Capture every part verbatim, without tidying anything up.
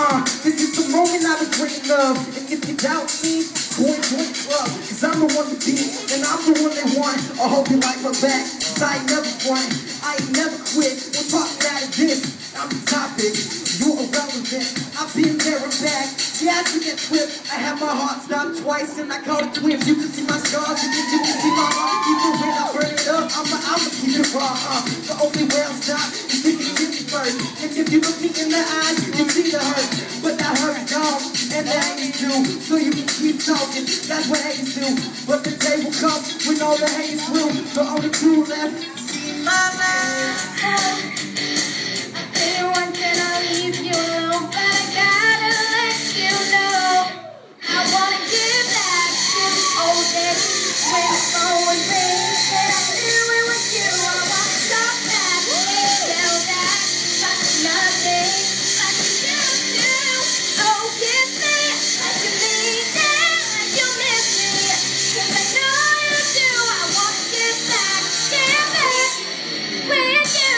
Uh, this is the moment I've been dreaming of. And if you doubt me, go and join the club. Cause I'm the one to beat, and I'm the one they want. I hope you like my back, cause I ain't never front. I ain't never quit. We're talking out of this. I'm the topic, you're irrelevant. I've been there and back. Yeah, I took that trip. I had my heart stopped twice and I called it twins. You can see my scars, you can, you can see my heart. Even when I burn it up, I'ma I'ma keep it raw. Uh, the only way I'll stop is if you kill me first. And if you look me in the eyes, you see the hurt. But that hurt is gone, and the hate is due. So you can keep talking, that's what haters do. But the day will come when all the hate is through. The only two left. See my life. Once and I'll leave you alone, but I gotta let you know I wanna get back to the old days when the phone was ringing and I knew it was you. I wanna stop back and tell that like nothing, like you used to. Oh, kiss me like you need it, like you miss me, cause I know you do. I wanna get back, get back with you.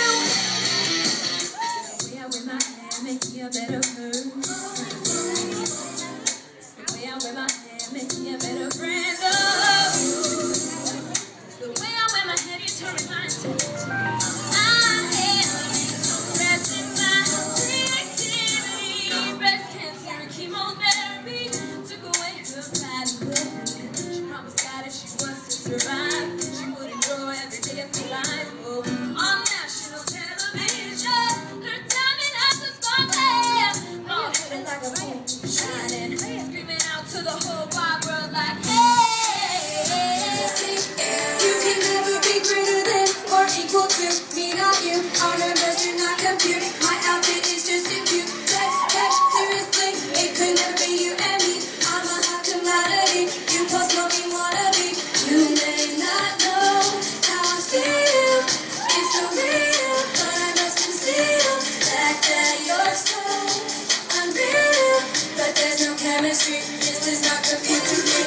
Make me a better person. It's the way I wear my hair, make me a better friend. Oh, it's the way I wear my hair, you turn my attention. I am resting my creativity. Breast cancer, chemotherapy took away her pattern. She promised God if she was to survive, she would enjoy every day of her life. Oh, on national television, her diamond eyes are sparkling, all hidden like a moon shining, screaming out to the whole wide world like, hey, you can never be greater than or equal to me, not you. On a best, you're not compute. My outfit is just too cute. Flex, flex, seriously, it could never be you and me. I'm a hot commodity, you post smoking wannabe. You may not know how I feel, it's so real, but I must conceal that that you're so unreal. But there's no chemistry, this does not compute to me.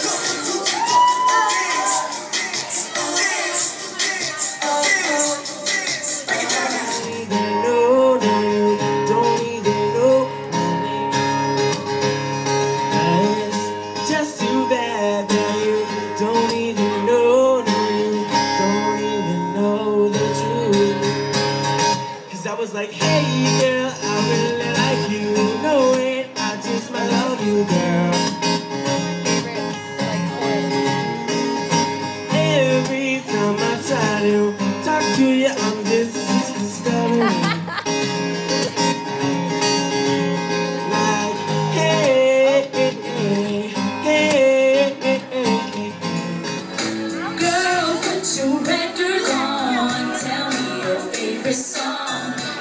I was like, hey girl, I really like you. You know it, I just might love you, girl. Every time I try to talk to you, I'm just stuttering. Like, hey, hey, hey, hey, hey, girl, put your records on, tell me your favorite song.